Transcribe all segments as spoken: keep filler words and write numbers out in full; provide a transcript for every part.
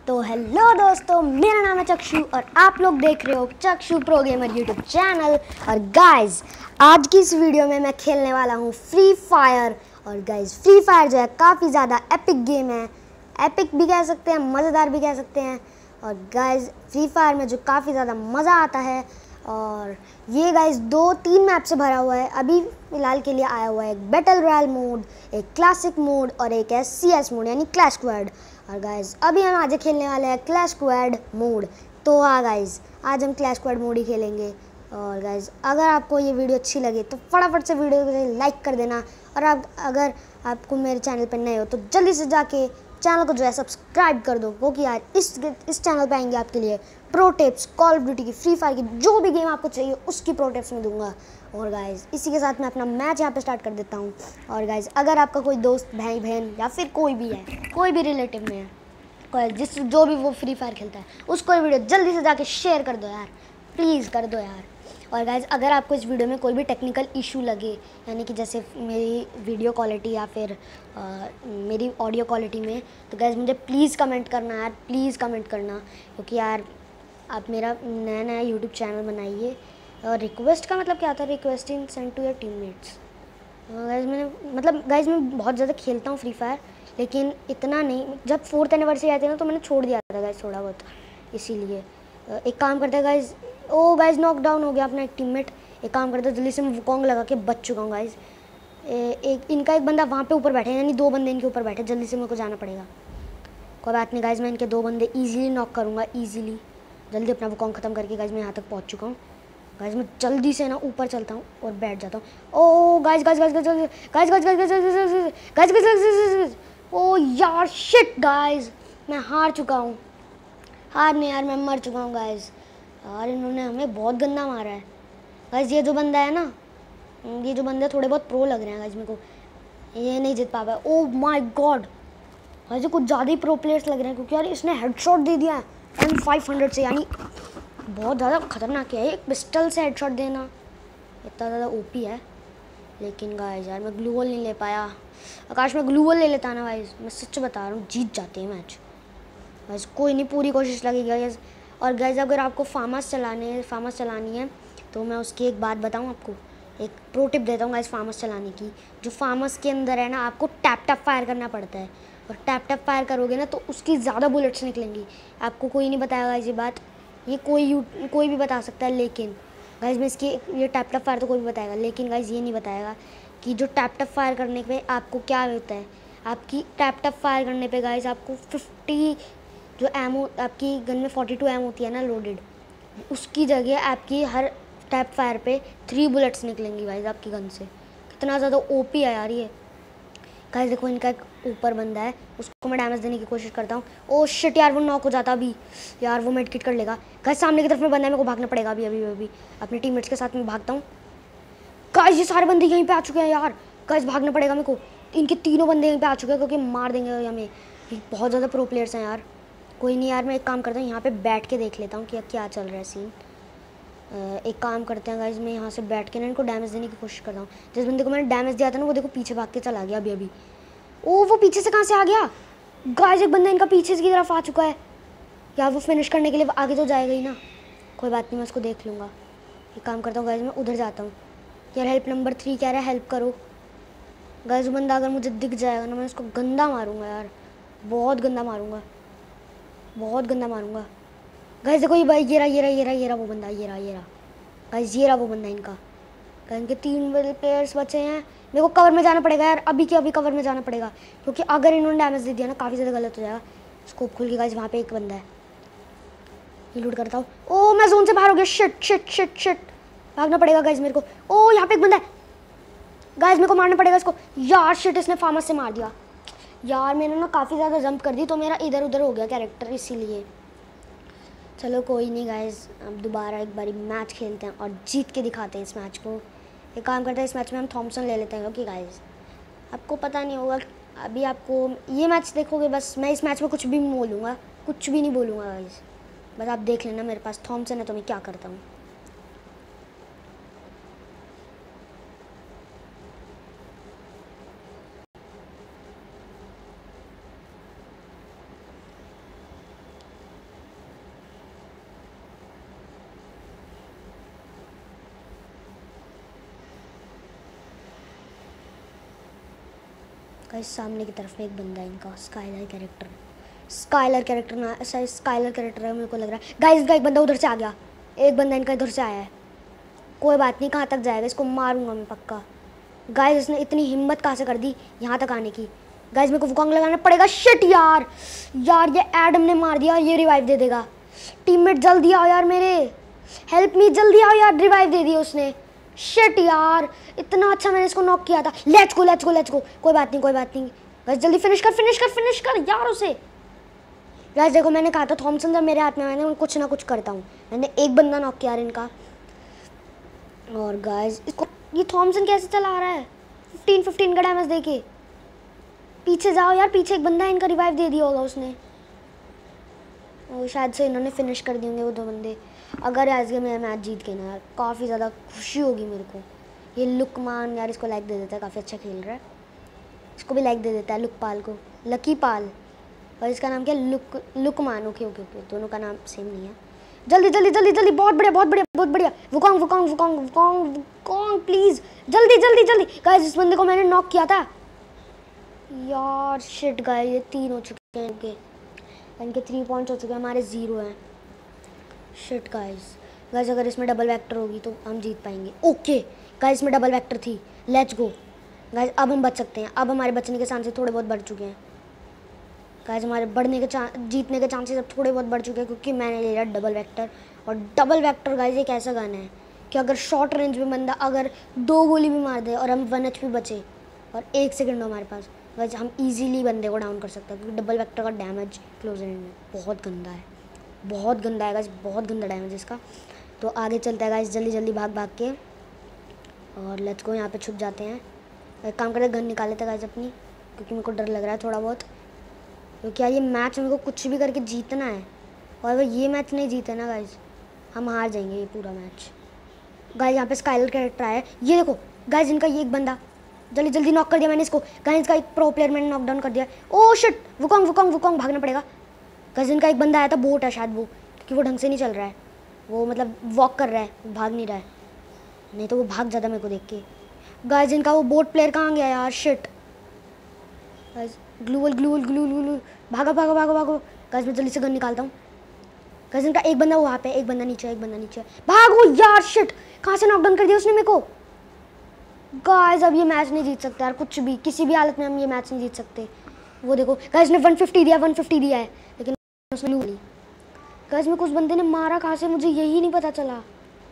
तो हेलो दोस्तों, मेरा नाम है चक्षु और आप लोग देख रहे हो Chakshu pro gamer YouTube channel. और गाइज आज की इस वीडियो में मैं खेलने वाला हूँ फ्री फायर। और गाइज फ्री फायर जो है काफ़ी ज़्यादा एपिक गेम है, एपिक भी कह सकते हैं, मज़ेदार भी कह सकते हैं। और गाइज फ्री फायर में जो काफ़ी ज़्यादा मज़ा आता है, और ये गाइज दो तीन मैप से भरा हुआ है। अभी फ़िलहाल के लिए आया हुआ है एक बैटल रॉयल मोड, एक क्लासिक मोड और एक है सी एस मोड यानी क्लैश स्क्वाड। और गाइज अभी हम आज खेलने वाले हैं क्लैश स्क्वाड मोड। तो हाँ गाइज, आज हम क्लैश स्क्वाड मोड ही खेलेंगे। और गाइज अगर आपको ये वीडियो अच्छी लगे तो फटाफट से वीडियो को लाइक कर देना। और आप अगर आपको मेरे चैनल पर नए हो तो जल्दी से जाके चैनल को जो है सब्सक्राइब कर दो, क्योंकि यार इस इस चैनल पे आएंगे आपके लिए pro tips, call of duty की, फ्री फायर की, जो भी गेम आपको चाहिए उसकी प्रो टिप्स मैं दूंगा। और गाइज इसी के साथ मैं अपना मैच यहाँ पे स्टार्ट कर देता हूँ। और गाइज अगर आपका कोई दोस्त, भाई बहन या फिर कोई भी है, कोई भी रिलेटिव में है, कोई जिस जो भी वो फ्री फायर खेलता है, उसको ये वीडियो जल्दी से जाके शेयर कर दो यार, प्लीज़ कर दो यार। और गाइज अगर आपको इस वीडियो में कोई भी टेक्निकल इशू लगे, यानी कि जैसे मेरी वीडियो क्वालिटी या फिर आ, मेरी ऑडियो क्वालिटी में, तो गाइज मुझे प्लीज़ कमेंट करना यार, प्लीज़ कमेंट करना, क्योंकि यार आप मेरा नया नया यूट्यूब चैनल बनाइए। और रिक्वेस्ट का मतलब क्या होता है? Requesting send to your teammates. Guys मैंने मतलब गाइज मैं बहुत ज़्यादा खेलता हूँ फ्री फायर, लेकिन इतना नहीं। जब फोर्थ एनिवर्सरी आती है ना तो मैंने छोड़ दिया था गाइज थोड़ा बहुत, इसीलिए एक काम करते हैं गाइज। ओ गाइज नॉकडाउन हो गया अपना एक टीममेट। एक काम करते हैं, जल्दी से मैं वुकोंग लगा के बच चुका हूँ गाइज। एक इनका एक बंदा वहाँ पे ऊपर बैठे, यानी दो बंदे इनके ऊपर बैठे, जल्दी से मेरे को जाना पड़ेगा। कोई बात नहीं गाइज, मैं इनके दो बंदे ईजिली नॉक करूँगा, ईजिली। जल्दी अपना वुकोंग ख़त्म करके गाइज मैं यहाँ तक पहुँच चुका हूँ। गाइज मैं जल्दी से ना ऊपर चलता हूँ और बैठ जाता हूँ। Oh guys guys guys guys guys guys guys guys guys guys guys oh यार शिट गाइज, मैं हार चुका हूँ। हार नहीं यार, मैं मर चुका हूँ गाइज। यार इन्होंने हमें बहुत गंदा मारा है गाइज। ये जो बंदा है ना, ये जो बंदे थोड़े बहुत प्रो लग रहे हैं गाइज मेरे को, ये नहीं जीत पा पाया। ओ माय गॉड गाइज, कुछ ज़्यादा ही प्रो प्लेयर्स लग रहे हैं, क्योंकि यार इसने हेडशॉट दे दिया है एम फाइव हंड्रेड से, यानी बहुत ज़्यादा खतरनाक है एक पिस्टल से हेडशॉट देना, इतना ज़्यादा ओपी है। लेकिन गाइज यार मैं ग्लू वॉल नहीं ले पाया। आकाश में ग्लू वॉल ले लेता ना गाइज, मैं सच बता रहा हूँ, जीत जाते हैं मैच गाइज। कोई नहीं, पूरी कोशिश लगेगी गाइज। और गाइज अगर आपको फार्मस चलाने फार्मस चलानी है तो मैं उसकी एक बात बताऊँ आपको, एक प्रो टिप देता हूँ गाइज फार्मस चलाने की। जो फार्मस के अंदर है ना, आपको टैप टैप फायर करना पड़ता है, और टैप टैप फायर करोगे ना तो उसकी ज़्यादा बुलेट्स निकलेंगी। आपको कोई नहीं बताएगा गाइज ये बात, ये कोई यू कोई भी बता सकता है, लेकिन गाइज मैं इसकी ये टैप टैप फायर तो कोई भी बताएगा, लेकिन गाइज ये नहीं बताएगा कि जो टैप टैप फायर करने पे आपको क्या होता है। आपकी टैप टैप फायर करने पे गाइज आपको फिफ्टी जो एमओ आपकी गन में फोर्टी टू एम होती है ना लोडेड, उसकी जगह आपकी हर टैप फायर पे थ्री बुलेट्स निकलेंगी गाइज आपकी गन से। कितना ज़्यादा ओपी है यार ये। गाइज देखो इनका एक ऊपर बंदा है, उसको मैं डैमेज देने की कोशिश करता हूँ। ओ शिट यार, वो नॉक हो जाता अभी यार, वो मेड किट कर लेगा। गाइज सामने की तरफ में बंदा है, मेरे को भागना पड़ेगा अभी अभी अभी अपने टीममेट्स के साथ में भागता हूँ। गाइज ये सारे बंदे यहीं पे आ चुके हैं यार, गाइज भागना पड़ेगा मेरे को। इनके तीनों बंदे यहीं पे आ चुके हैं, क्योंकि मार देंगे हमें, बहुत ज़्यादा प्रो प्लेयर्स हैं यार। कोई नहीं यार, मैं एक काम करता हूँ, यहाँ पे बैठ के देख लेता हूँ कि क्या चल रहा है सीन। एक काम करते हैं गाइज, मैं यहाँ से बैठ के ना इनको डैमेज देने की कोशिश करता हूँ। जिस बंदे को मैंने डैमेज दिया था ना, वो देखो पीछे भाग के चला गया अभी अभी। ओ वो पीछे से कहाँ से आ गया गाइज? एक बंदा इनका पीछे की तरफ आ चुका है यार, वो फिनिश करने के लिए आगे तो जाएगा ही ना। कोई बात नहीं, मैं उसको देख लूँगा। एक काम करता हूँ गाइज, मैं उधर जाता हूँ। यार हेल्प नंबर थ्री कह रहा है, हेल्प करो गाइज। वो बंदा अगर मुझे दिख जाएगा ना, मैं उसको गंदा मारूँगा यार, बहुत गंदा मारूँगा, बहुत गंदा मारूँगा गाइज। देखो ये भाई, ये रहा ये रहा ये रहा ये रहा वो बंदा, ये रहा ये रहा गाइज, ये रहा वो बंदा इनका। इनके तीन प्लेयर्स बचे हैं, मेरे को कवर में जाना पड़ेगा यार, अभी के अभी कवर में जाना पड़ेगा, क्योंकि अगर इन्होंने डैमेज दे दिया ना काफ़ी ज़्यादा गलत हो जाएगा। स्कोप खुल के गाइज वहाँ पे एक बंदा है, ये लूट करता हूँ। ओ मैं जोन से बाहर हो गया, शिट शिट शिट शिट, भागना पड़ेगा गाइज मेरे को। ओ यहाँ पे एक बंदा है गाइज, मेरे को मारना पड़ेगा इसको यार। शिट, इसने फार्मस से मार दिया यार। मैंने ना काफ़ी ज़्यादा जंप कर दी, तो मेरा इधर उधर हो गया कैरेक्टर, इसीलिए। चलो कोई नहीं गाइज, अब दोबारा एक बारी मैच खेलते हैं और जीत के दिखाते हैं इस मैच को। एक काम करते हैं, इस मैच में हम थॉमसन ले लेते हैं, क्योंकि गाइज आपको पता नहीं होगा, अभी आपको ये मैच देखोगे बस, मैं इस मैच में कुछ भी नहीं बोलूँगा, कुछ भी नहीं बोलूँगा गाइज, बस आप देख लेना। मेरे पास थॉमसन है तो मैं क्या करता हूँ। गाइस सामने की तरफ में एक बंदा है इनका, स्काइलर कैरेक्टर। स्काइलर कैरेक्टर ना सही स्काइलर कैरेक्टर है मेरे को लग रहा है। गाइस इनका एक बंदा उधर से आ गया, एक बंदा इनका इधर से आया है। कोई बात नहीं, कहाँ तक जाएगा, इसको मारूंगा मैं पक्का। गाइस इसने इतनी हिम्मत कहाँ से कर दी यहाँ तक आने की। गाइस मेरे को वुकोंग लगाना पड़ेगा। शिट यार यार ये एडम ने मार दिया, ये रिवाइव दे देगा। टीममेट जल्दी आओ यार मेरे, हेल्प मी, जल्दी आओ यार, रिवाइव दे दिया उसने। शिट यार इतना अच्छा मैंने इसको नॉक किया था। Let's go let's go let's go. कोई बात नहीं कोई बात नहीं गाइस, जल्दी फिनिश कर फिनिश कर फिनिश कर यार उसे। गाइस देखो मैंने कहा था थॉमसन जब मेरे हाथ में मैंने कुछ ना कुछ करता हूँ। मैंने एक बंदा नॉक किया इनका। और गाइस इसको ये थॉमसन कैसे चला रहा है, फिफ्टीन फिफ्टीन का डैमेज देके। पीछे जाओ यार, पीछे एक बंदा है इनका, रिवाइव दे दिया होगा उसने। और शायद से इन्होंने फिनिश कर दिए होंगे वो दो बंदे। अगर आज के मैं मैच जीत गए ना यार, काफ़ी ज़्यादा खुशी होगी मेरे को। ये लुकमान यार इसको लाइक दे देता है, काफ़ी अच्छा खेल रहा है। इसको भी लाइक दे देता है लुकपाल को, लकी पाल। और इसका नाम क्या है, लुक लुकमान। ओके ओके ओके, दोनों का नाम सेम नहीं है। जल्दी जल्दी जल्दी जल्दी, बहुत बढ़िया बहुत बढ़िया बहुत बढ़िया। Wukong Wukong Wukong Wukong Wukong please जल्दी जल्दी जल्दी। गाइस इस बंदे को मैंने नॉक किया था यार। शिट गाइस ये तीन हो चुके हैं इनके, इनके थ्री पॉइंट्स हो चुके हैं, हमारे ज़ीरो हैं। शिट गाइस गाइस अगर इसमें डबल वेक्टर होगी तो हम जीत पाएंगे। ओके गाइस इसमें डबल वेक्टर थी, लेट्स गो। गाइस अब हम बच सकते हैं, अब हमारे बचने के चांसेस थोड़े बहुत बढ़ चुके हैं। गाइस हमारे बढ़ने के चांस जीतने के चांसेस अब थोड़े बहुत बढ़ चुके हैं, क्योंकि मैंने ले लिया डबल वेक्टर। और डबल वेक्टर गाइस एक ऐसा गन है कि अगर शॉर्ट रेंज में बंदा अगर दो गोली भी मार दे और हम वन एच पी बचे और एक सेकंड हो हमारे पास, गाइस हम इजीली बंदे को डाउन कर सकते हैं। क्योंकि डबल वेक्टर का डैमेज क्लोज रेंज में बहुत गंदा है, बहुत गंदा है गाइस, बहुत गंदा डैमेज इसका। तो आगे चलता है गाइस, जल्दी जल्दी भाग भाग के। और लेट्स गो, यहाँ पे छुप जाते हैं। एक काम करते हैं, गन निकाल लेते हैं गाइस अपनी, क्योंकि मेरे को डर लग रहा है थोड़ा बहुत। क्योंकि यार ये मैच मेरे को कुछ भी करके जीतना है, और अगर ये मैच नहीं जीते ना गाइस हम हार जाएंगे ये पूरा मैच। गाइस यहाँ पे स्काइलर कैरेक्टर आया है, ये देखो गाइस इनका ये एक बंदा, जल्दी जल्दी नॉक कर दिया मैंने इसको। गाइस का एक प्रो प्लेयर मैंने नॉक डाउन कर दिया। Oh shit, Wukong Wukong Wukong भागना पड़ेगा। गाइस इनका एक बंदा आया था, बोट है शायद वो, क्योंकि वो ढंग से नहीं चल रहा है, वो मतलब वॉक कर रहा है, भाग नहीं रहा है, नहीं तो वो भाग जाता मेरे को देख के। गाइस इनका वो बोट प्लेयर कहाँ गया यार, shit. Guys gloo wall gloo wall gloo gloo भागा भागा भागा भागो। गाइस मैं जल्दी से गन निकालता हूँ। गाइस इनका एक बंदा वहाँ पे, एक बंदा नीचे, एक बंदा नीचे, भागो यार। शिट कहाँ से नॉकडाउन कर दिया उसने मेरे को। गाइस अब ये मैच नहीं जीत सकते यार, कुछ भी किसी भी हालत में हम ये मैच नहीं जीत सकते। वो देखो गाइस ने वन फिफ्टी दिया, वन फिफ्टी दिया है, लेकिन उसने लू ली। गाइस में कुछ बंदे ने मारा कहाँ से मुझे यही नहीं पता चला।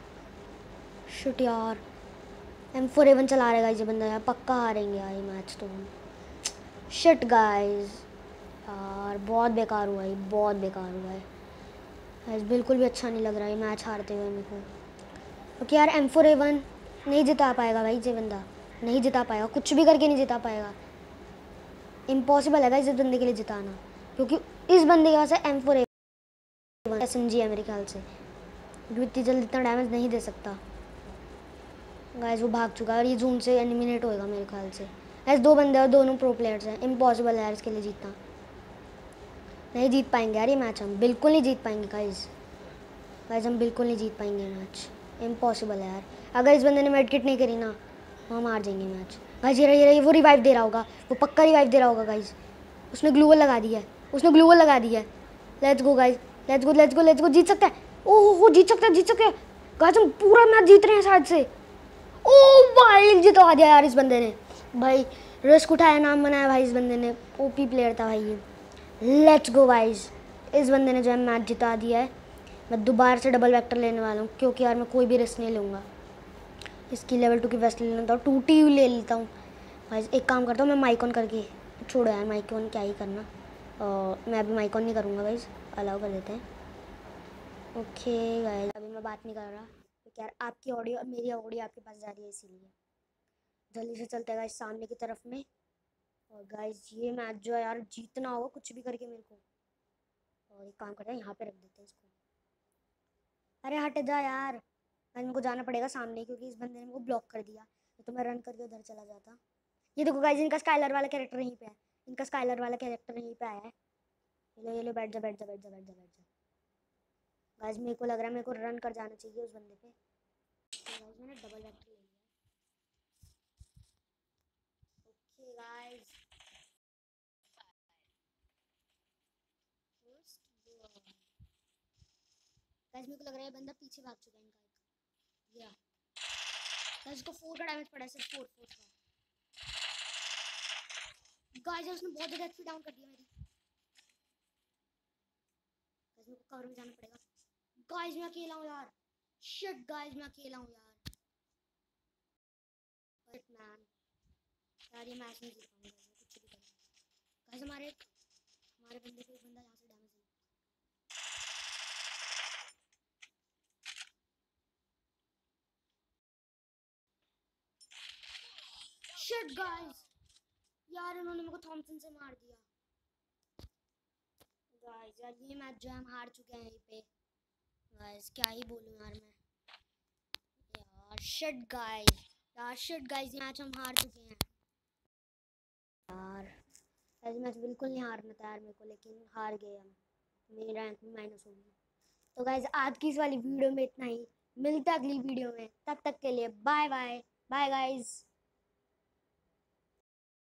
शिट यार एम फोर एवन चला रहेगा ये बंदा यार, पक्का हारेंगे यार ये मैच तो हम। शिट गाइस यार बहुत बेकार हुआ है, बहुत बेकार हुआ है गाइस, बिल्कुल भी अच्छा नहीं लग रहा है ये मैच हारते हुए मेरे को। क्योंकि यार एम फोर एवन नहीं जिता पाएगा भाई, ये बंदा नहीं जिता पाएगा, कुछ भी करके नहीं जिता पाएगा। इम्पॉसिबल है गाइस इस बंदे के लिए जिताना, क्योंकि इस बंदे के पास है M four A one S M G है मेरे ख्याल से, जो इतनी जल्दी इतना डैमेज नहीं दे सकता। गाइस वो भाग चुका है और ये जून से एलिमिनेट होएगा मेरे ख्याल से। ऐसे दो बंदे और दोनों प्रो प्लेयर्स हैं, इम्पॉसिबल है यार इसके लिए जीतना। नहीं जीत पाएंगे यार ये मैच, हम बिल्कुल नहीं जीत पाएंगे गाइस। गाइस हम बिल्कुल नहीं जीत पाएंगे मैच, इम्पॉसिबल है यार। अगर इस बंदे ने मेडकिट नहीं करी ना हम हार जाएंगे मैच। गाइस ये रहा ये वो रिवाइव दे रहा होगा, वो पक्का रिवाइव दे रहा होगा गाइस। उसने ग्लूवल लगा दिया है, उसने ग्लूवल लगा दिया है। Let's go guys, let's go let's go let's go, जीत सकता है। ओह हो जीत सकता है, जीत सकते हैं गाइस, हम पूरा मैच जीत रहे हैं शायद से। ओह भाई जितवा दिया यार इस बंदे ने, भाई रिस्क उठाया, नाम बनाया भाई इस बंदे ने, ओपी प्लेयर था भाई ये। लेट्स गो गाइस, इस बंदे ने जो है मैच जिता दिया है। मैं दोबारा से डबल वेक्टर लेने वाला हूँ, क्योंकि यार मैं कोई भी रिस्क नहीं लूँगा। इसकी लेवल टू की वेस्ट ले लेता हूँ, टू टी ले लेता हूँ गाइस। एक काम करता हूँ मैं माइक ऑन करके, छोड़ो यार माइक ऑन क्या ही करना, और मैं अभी माइक ऑन नहीं करूँगा गाइस, अलाउ कर देते हैं। ओके गाइस अभी मैं बात नहीं कर रहा, क्योंकि यार आपकी ऑडियो और मेरी ऑडियो आपके पास जा रही है, इसीलिए जल्दी से चलते हैं गाइस सामने की तरफ में। और गाइस ये मैच जो है यार जीतना होगा कुछ भी करके मेरे को। और एक काम करते हैं यहाँ पे रख देते हैं इसको। अरे हट जा यार, आज मेरे को जाना पड़ेगा सामने, क्योंकि इस बंदे ने मेरे को ब्लॉक कर दिया, तो मैं रन करके उधर चला जाता। ये देखो गाइस इनका स्काइलर वाला कैरेक्टर यहीं पे है, इनका स्काइलर वाला कैरेक्टर यहीं पे आया है। ये लो ये लो, बैठ जा बैठ जा बैठ जा बैठ जा बैठ जा। गाइस मेरे को लग रहा है मेरे को रन कर जाना चाहिए उस बंदे पे। तो गाइस मैंने डबल वेक्टर ले लिया। ओके गाइस गाइस मेरे को लग रहा है बंदा पीछे भाग चुका है इनका एक। या गाइस इसको फोर का डैमेज पड़ा है, सिर्फ फोर फोर का। गाइस उसने बहुत ज्यादा एचपी डाउन कर दिया मेरी। गाइस मेरे को कवर में जाना पड़ेगा। गाइस मैं अकेला हूं यार। शिट गाइस मैं अकेला हूं यार। शिट मैन यार, ये मैच नहीं जीत पाऊंगा मैं, कुछ भी करूं। गाइस हमारे हमारे बंदे को एक बंदा यहां से डैमेज दिया। शिट गाइस यार इन्होंने मेरे को थॉमसन से मार दिया। गाइस यार ये मैच जो है हम हार चुके हैं यहीं पे। गाइस क्या ही बोलूं यार मैं। यार शिट गाइस यार शिट गाइस ये मैच हम हार चुके हैं यार। ऐसे मैच बिल्कुल नहीं हारना था यार मेरे को, लेकिन हार गए हम। मेरी रैंक भी माइनस हो गई। तो गाइस आज की इस वाली वीडियो में इतना ही। मिलते हैं अगली वीडियो में, तब तक के लिए बाय बाय। Bye guys.